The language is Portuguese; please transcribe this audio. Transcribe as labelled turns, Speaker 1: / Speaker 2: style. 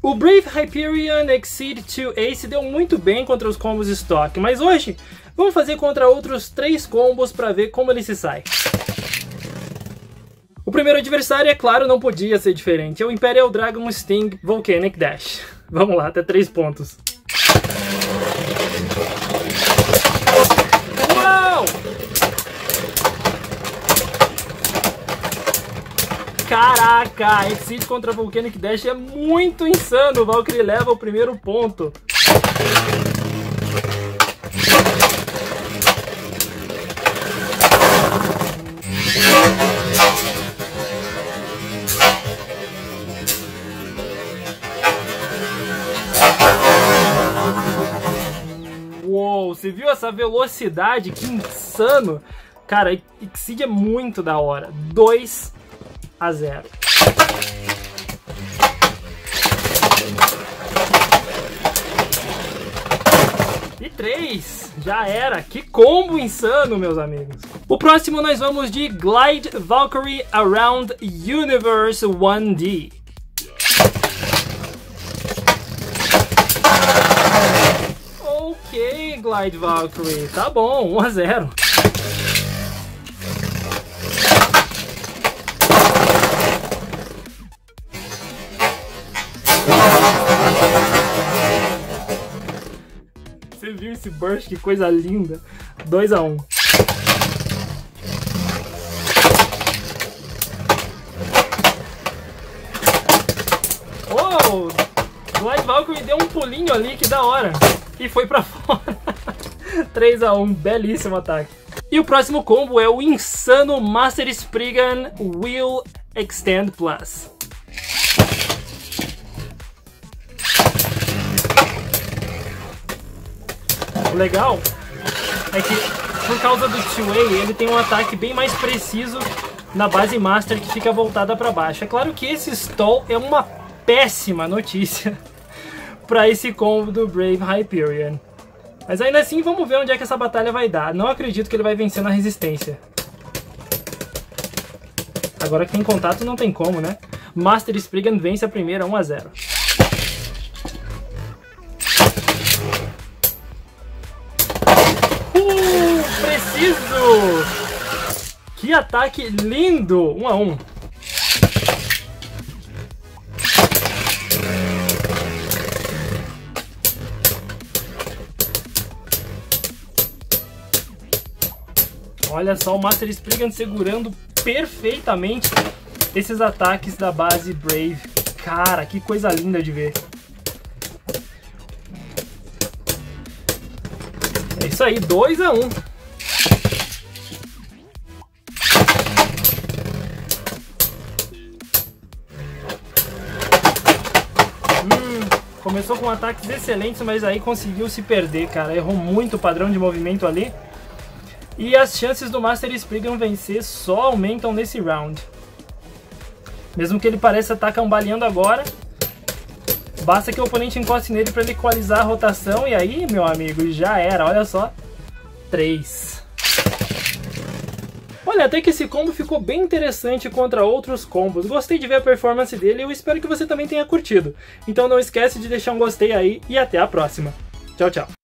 Speaker 1: O Brave Hyperion Exceed 2 Ace deu muito bem contra os combos Stock, mas hoje vamos fazer contra outros 3 combos para ver como ele se sai. O primeiro adversário, é claro, não podia ser diferente, é o Imperial Dragon Sting Volcanic Dash. Vamos lá, até 3 pontos. Uau! Caraca, Exceed contra Volcanic Dash é muito insano. O Valkyrie leva o primeiro ponto. Uou, você viu essa velocidade? Que insano! Cara, Exceed é muito da hora. 2-0. E 3, já era. Que combo insano, meus amigos. O próximo nós vamos de Glide Valkyrie Around Universe 1D. Ok, Glide Valkyrie, tá bom, 1-0. Você viu esse burst? Que coisa linda. 2-1. Oh! Glide Valkyrie deu um pulinho ali, que da hora. E foi pra fora. 3-1. Belíssimo ataque. E o próximo combo é o insano Master Spriggan Will Extend Plus. O legal é que, por causa do two-way, ele tem um ataque bem mais preciso na base Master, que fica voltada para baixo. É claro que esse stall é uma péssima notícia para esse combo do Brave Hyperion. Mas ainda assim, vamos ver onde é que essa batalha vai dar. Não acredito que ele vai vencer na resistência. Agora que tem contato não tem como, né? Master Spriggan vence a primeira 1-0. Preciso! Que ataque lindo! 1-1. Olha só o Master Spriggan segurando perfeitamente esses ataques da base Brave. Cara, que coisa linda de ver. É isso aí, 2-1. Começou com ataques excelentes, mas aí conseguiu se perder, cara. Errou muito o padrão de movimento ali. E as chances do Master Spriggan vencer só aumentam nesse round. Mesmo que ele pareça estar cambaleando agora, basta que o oponente encoste nele para ele equalizar a rotação. E aí, meu amigo, já era. Olha só. 3. Olha, até que esse combo ficou bem interessante contra outros combos. Gostei de ver a performance dele e eu espero que você também tenha curtido. Então não esquece de deixar um gostei aí e até a próxima. Tchau, tchau.